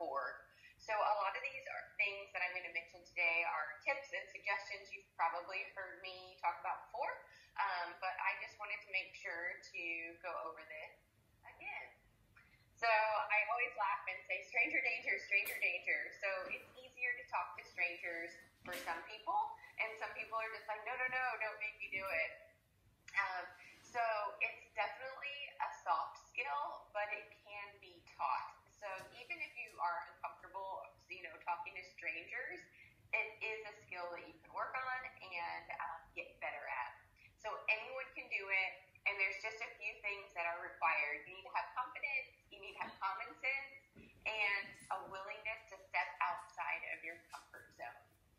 rapport. So a lot of these are things that I'm going to mention today are tips and suggestions you've probably heard me talk about before, but I just wanted to make sure to go over this again. So I always laugh and say stranger danger, stranger danger. So it's easier to talk to strangers for some people, and some people are just like, no, don't make me do it. So it's definitely a soft skill, but it can be taught. So even if you are uncomfortable, talking to strangers, it is a skill that you can work on and get better at. So anyone can do it, and there's just a few things that are required. You need to have confidence, you need to have common sense, and a willingness to step outside of your comfort zone.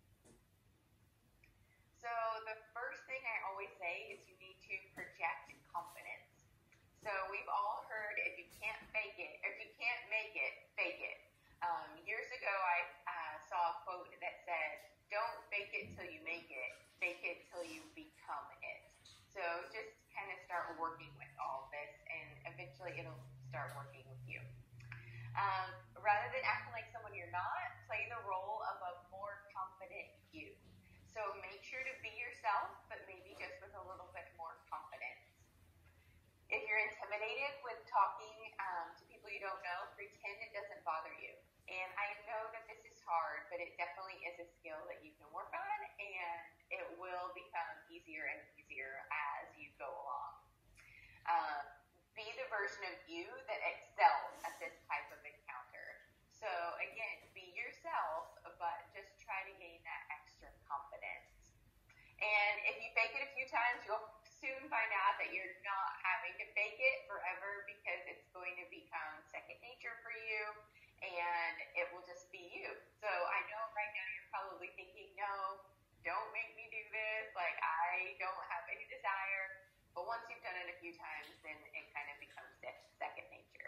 So the first thing I always say is you need to project confidence. So we've all heard, if you can't fake it, or if you can't make it, fake it. Years ago, I saw a quote that said, don't fake it till you make it, fake it till you become it. So just kind of start working with all of this, and eventually it'll start working with you. Rather than acting like someone you're not, play the role of a more confident you. So make sure to be yourself, but maybe just with a little bit more confidence. If you're intimidated with talking to people you don't know, pretend it doesn't bother you. And I know that this is hard, but it definitely is a skill that you can work on, and it will become easier and easier as you go along. Be the version of you that excels at this type of encounter. So again, be yourself, but just try to gain that extra confidence. And if you fake it a few times, you'll soon find out that you're not having to fake it forever, because it's going to become second nature for you, and it will just be you. So I know right now you're probably thinking, no, don't make me do this. Like, I don't have any desire. But once you've done it a few times, then it kind of becomes second nature.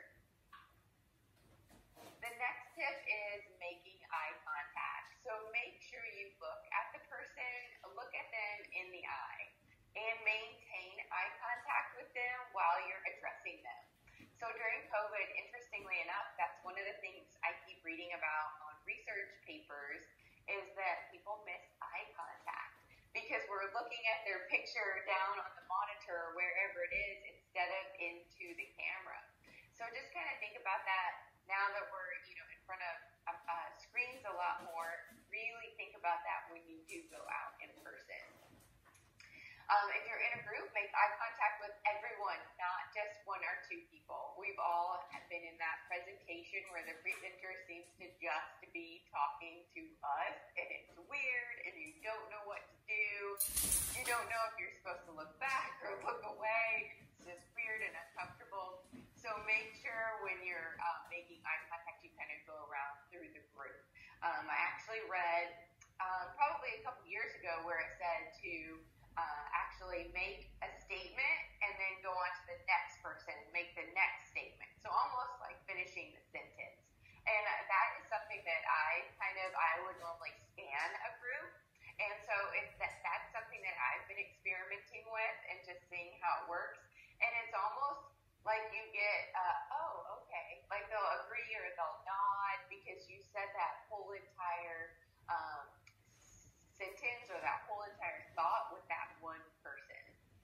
The next tip is making eye contact. So make sure you look at the person, look at them in the eye, and maintain eye contact with them while you're addressing them. So during COVID, interestingly enough, that's one of the things I keep reading about on research papers, is that people miss eye contact because we're looking at their picture down on the monitor, wherever it is, instead of into the camera. So just kind of think about that now that we're in front of screens a lot more. Really think about that when you do go out in person. If you're in a group, make eye contact with everyone, not just one or two people. We've all been in that presentation where the presenter seems to just be talking to us, and it's weird, and you don't know what to do. You don't know if you're supposed to look back or look away. It's just weird and uncomfortable. So make sure when you're making eye contact, you kind of go around through the group. I actually read probably a couple years ago where it said to actually make a statement and then go on to the next person, make the next statement. So almost like finishing the sentence. And that is something that I would normally scan a group. And so that's something that I've been experimenting with and just seeing how it works. And it's almost like you get, oh, okay. Like they'll agree or they'll nod because you said that whole entire sentence or that whole entire thought with that one person.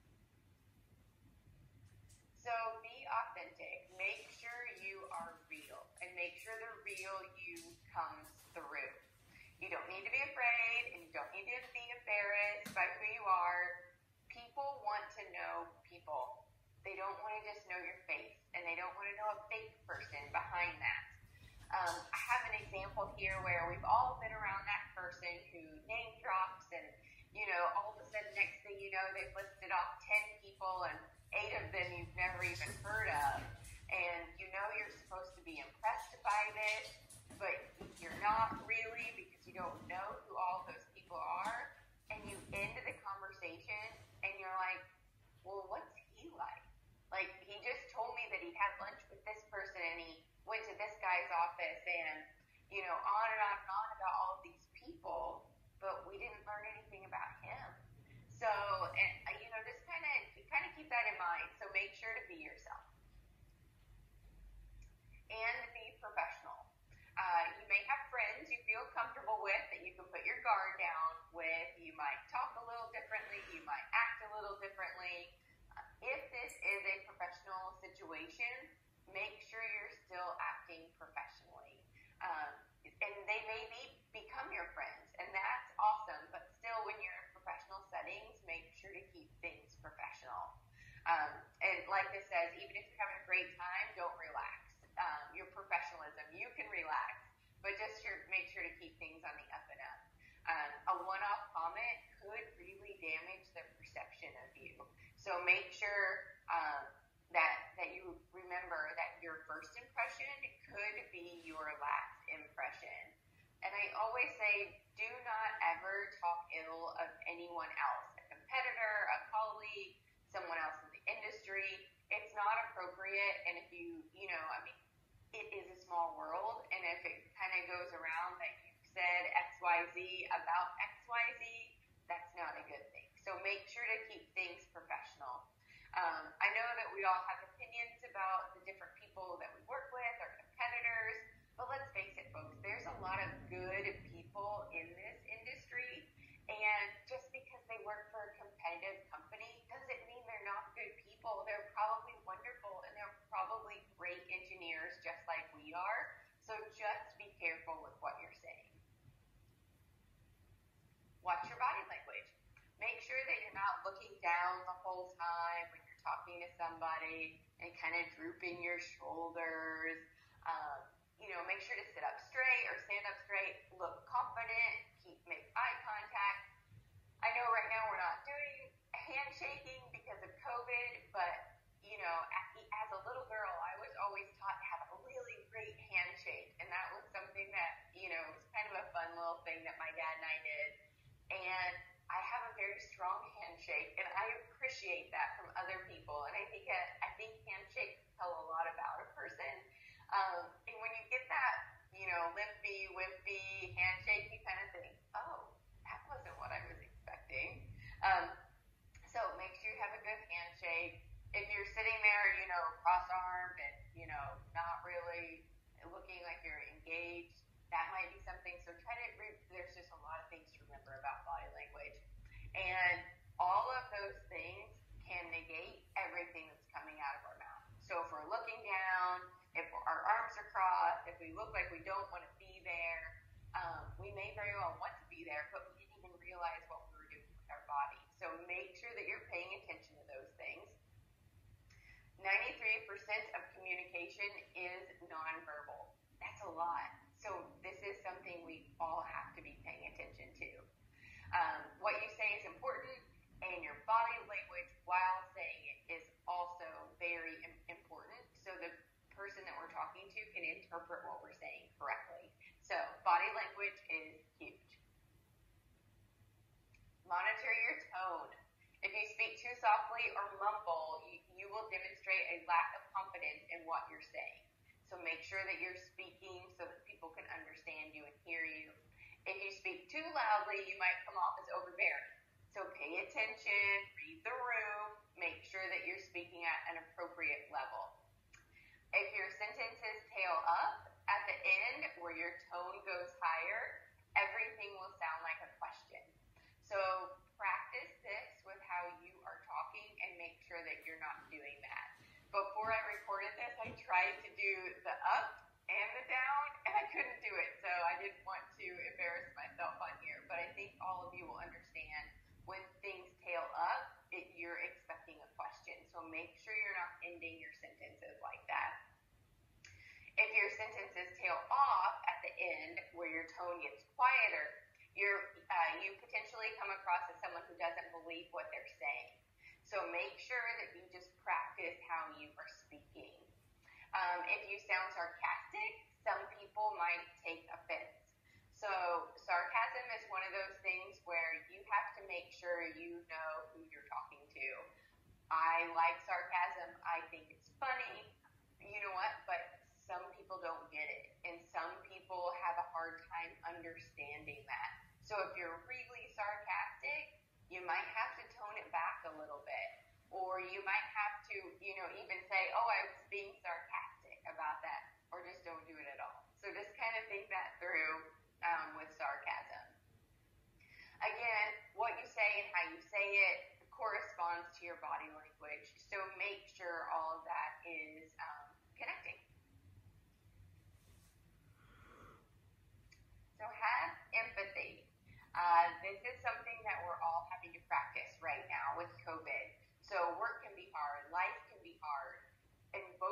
So be authentic. Make sure you are real, and make sure the real you comes through. You don't need to be afraid, and you don't need to be embarrassed by who you are. People want to know people. They don't want to just know your face, and they don't want to know a fake person behind that. I have an example here where we've all been around that person who name drops, and all of a sudden, next thing you know, they've listed off 10 people, and 8 of them you've never even heard of. And you're supposed to be impressed by this, but you're not really, because you don't know who all those people are. And you end the conversation, and you're like, well, what's he like? Like, he just told me that he had lunch with this person, and he went to this guy's office, and, on and on and on about all of these people, but we didn't learn anything about him. So, just kind of keep that in mind. So make sure to be yourself. And be professional. but just make sure to keep things on the up and up. A one-off comment could really damage the perception of you. So make sure that you remember that your first impression could be your last impression. And I always say, do not ever talk ill of anyone else, a competitor, a colleague, someone else in the industry. It's not appropriate. And if it is a small world, and if it kind of goes around that you said XYZ about XYZ, that's not a good thing. So make sure to keep things professional. I know that we all have opinions about the different people that we work with, our competitors, but let's face it, folks, there's a lot of good people in this industry, and just because they work for a competitive company doesn't mean they're not good people. They're probably wonderful, and they're probably great engineers just like we are, so just be careful with what you're saying. Watch your body language. Make sure that you're not looking down the whole time when you're talking to somebody and kind of drooping your shoulders. Make sure to sit up straight or stand up straight. Look confident. Make eye contact. I know right now we're not doing handshaking because of COVID, but as a little girl, I was always taught to have a really great handshake, and that was something that was kind of a fun little thing that my dad and I did. And I have a very strong handshake, and I appreciate that from other people. And I think handshakes tell a lot about a person. And when you get that, limpy, wimpy handshake, you kind of think, oh, that wasn't what I was expecting. So make sure you have a good handshake. If you're sitting there, cross-armed and, not really looking like you're engaged, that might be something. So there's just a lot of things to remember about body language. And all of those things can negate everything that's coming out of our mouth. So if we're looking down, if our arms are crossed, if we look like we don't want to be there, we may very well want to be there, but we didn't even realize what we were doing with our body. So make sure that you're paying attention to those things. 93% of communication is nonverbal. That's a lot. So this is something we all have to be paying attention to. What you say is important, and your body language while saying it is also very important, so the person that we're talking to can interpret what we're saying correctly. So body language is huge. Monitor your tone. If you speak too softly or mumble, you will demonstrate a lack of confidence in what you're saying. So make sure that you're speaking so that people can understand you and hear you. If you speak too loudly, you might come off as overbearing. So pay attention, read the room, make sure that you're speaking at an appropriate level. If your sentences tail up at the end where your tone goes higher, everything will sound like a question. So practice this with how you are talking and make sure that you're not doing that. Before I recorded this, I tried to do the up and the down, and I couldn't do it. So I didn't want to embarrass myself on here, but I think all of you will understand when things tail up, you're expecting a question. So make sure you're not ending your sentences like that. If your sentences tail off at the end where your tone gets quieter, you potentially come across as someone who doesn't believe what they're saying. So make sure that you just practice how you are speaking. If you sound sarcastic, some people might take offense. So sarcasm is one of those things where you have to make sure you know who you're talking to. I like sarcasm. I think it's funny. You know what? But some people don't get it. And some people have a hard time understanding that. So if you're really sarcastic, you might have to tone it back a little bit. Or you might have to, even say, oh, I was being sarcastic about that. Or just don't do it at all. So just kind of think that through with sarcasm. Again, what you say and how you say it corresponds to your body language. So make sure all of that is connecting. So have empathy. This is something that we're all having to practice right now with COVID. So work can be hard, life can be hard, and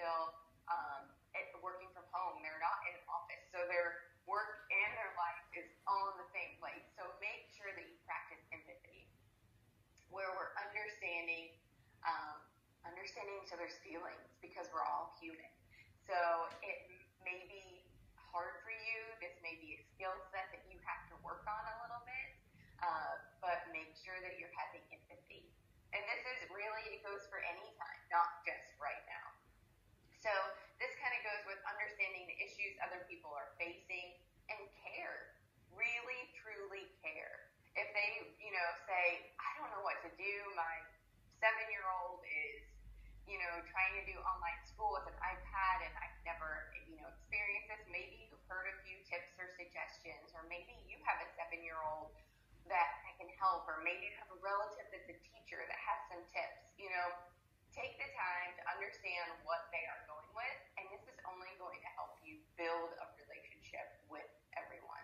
still working from home. They're not in an office. So their work and their life is all in the same place. So make sure that you practice empathy, where we're understanding each other's feelings, because we're all human. So it may be hard for you. This may be a skill set that you have to work on a little bit, but make sure that you're having empathy. And this is really, it goes for any time, not just right now. So this kind of goes with understanding the issues other people are facing and care. Really, truly care. If they, say, I don't know what to do, my 7-year-old is, trying to do online school with an iPad and I've never, experienced this, maybe you've heard a few tips or suggestions, or maybe you have a 7-year-old that can help, or maybe you have a relative that's a teacher that has some tips. Take the time to understand what they are going with, and this is only going to help you build a relationship with everyone.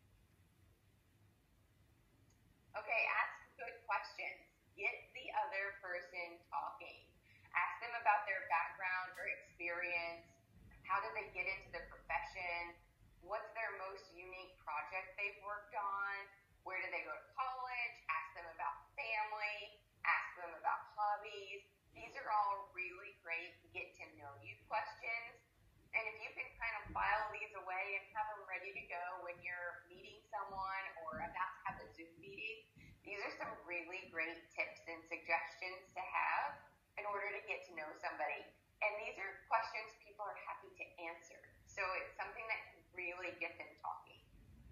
Okay, ask good questions. Get the other person talking. Ask them about their background or experience. How did they get into the profession? What's their most unique project they've worked on? Where did they go to college? Ask them about family. Ask them about hobbies. These are all really great get to know you questions. And if you can kind of file these away and have them ready to go when you're meeting someone or about to have a Zoom meeting, these are some really great tips and suggestions to have in order to get to know somebody. And these are questions people are happy to answer. So it's something that can really get them talking.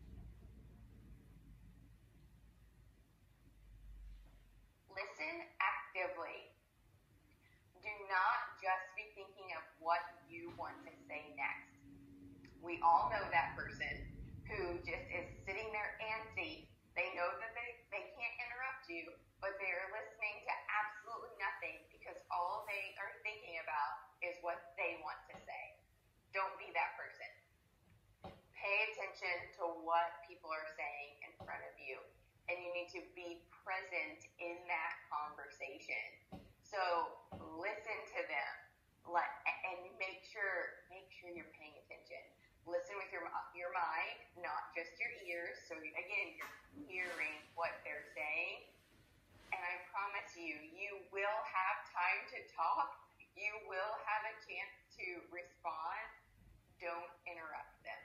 Listen actively. Do not just be thinking of what you want to say next. We all know that person who just is sitting there antsy. They know that they can't interrupt you, but they're listening to absolutely nothing because all they are thinking about is what they want to say. Don't be that person. Pay attention to what people are saying in front of you, and you need to be present in that conversation. So listen to them, and make sure you're paying attention. Listen with your mind, not just your ears. So again, you're hearing what they're saying. And I promise you, you will have time to talk. You will have a chance to respond. Don't interrupt them.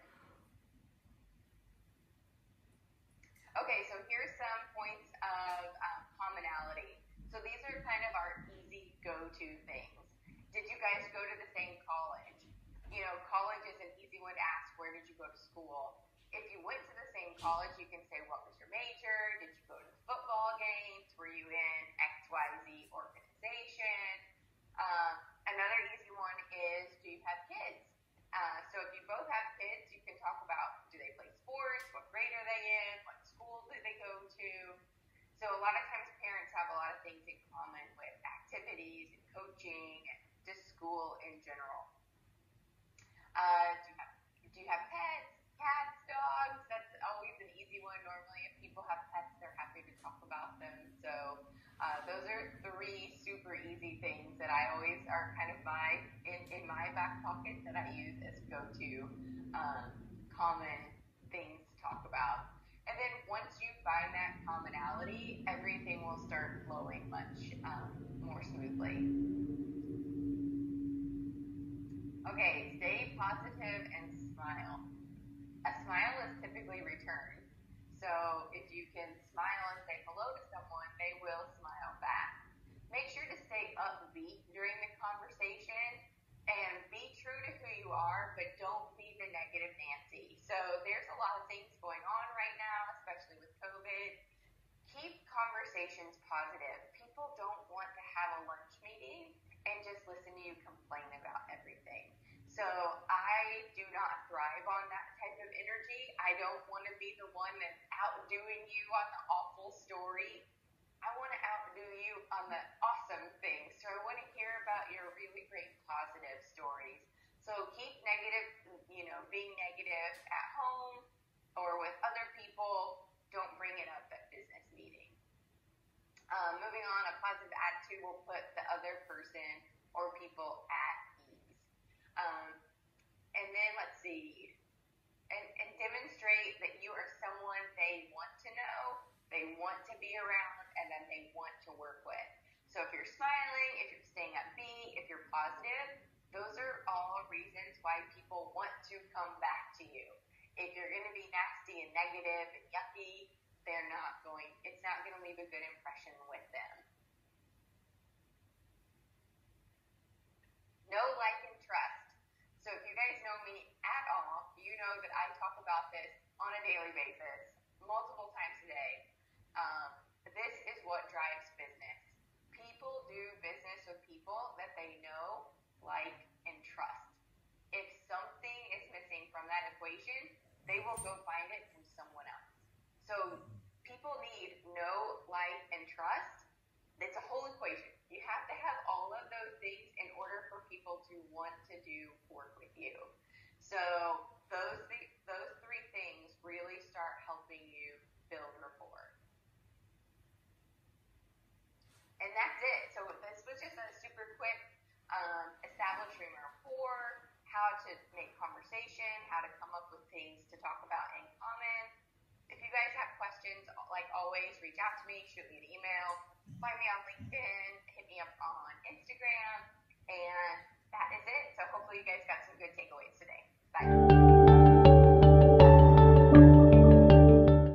Okay, so here's some points of commonality. So these are kind of our easy go-to things. Did you guys go to the same college? College is an easy one to ask, where did you go to school? If you went to the same college, you can say, what was your major? Did you go to the football games? Were you in XYZ organization? Another easy one is, do you have kids? So if you both have kids, you can talk about, do they play sports? What grade are they in? What school do they go to? So a lot of times parents have a lot of things in common with activities and coaching and just school in general. Do you have pets, cats, dogs? That's always an easy one. Normally if people have pets, they're happy to talk about them. So those are 3 super easy things that I always are kind of in my back pocket that I use as go-to common things to talk about. And then once you find that commonality, everything will start flowing much more smoothly. Okay, stay positive and smile. A smile is typically returned. So if you can smile and say hello to someone, they will smile back. Make sure to stay upbeat during the conversation and be true to who you are, but don't be the negative Nancy. So there's a lot of things going on right now, especially with COVID. Keep conversations positive. People don't want to have a lunch meeting and just listen to you complain about everything. So I do not thrive on that type of energy. I don't want to be the one that's outdoing you on the awful story. I want to outdo you on the awesome things. So I want to hear about your really great positive stories. So keep being negative at home or with other people. Don't bring it up at business meetings. Moving on, a positive attitude will put the other person or people at ease. succeed. And demonstrate that you are someone they want to know, they want to be around, and that they want to work with. So if you're smiling, if you're staying upbeat, if you're positive, those are all reasons why people want to come back to you. If you're going to be nasty and negative and yucky, it's not going to leave a good impression with them. Know, like, and trust. So if you guys know me at all, you know that I talk about this on a daily basis, multiple times a day. This is what drives business. People do business with people that they know, like, and trust. If something is missing from that equation, they will go find it from someone else. So people need know, like, and trust. It's a whole equation. You have to have all of those things in order for people to want to do work with you. So those three things really start helping you build rapport. And that's it. So this was just a super quick establishing rapport, how to make conversation, how to come up with things to talk about in common. If you guys have questions, like always, reach out to me, shoot me an email, find me on LinkedIn, hit me up on Instagram, and that is it. So hopefully you guys got some good takeaways today. Bye.